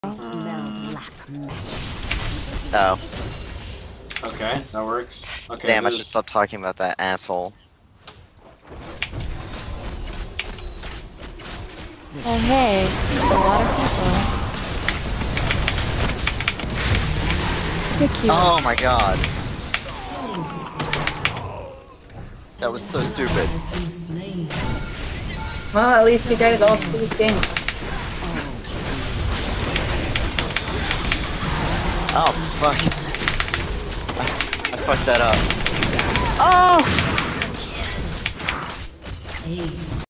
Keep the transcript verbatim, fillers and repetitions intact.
Oh. Okay, that works. Okay, Damn, I there's... should stop talking about that asshole. Oh hey, it's a lot of people. Pick you. Oh my god. That was so stupid. Well, at least he got it all to this game. Oh, fuck. I, I fucked that up. Oh!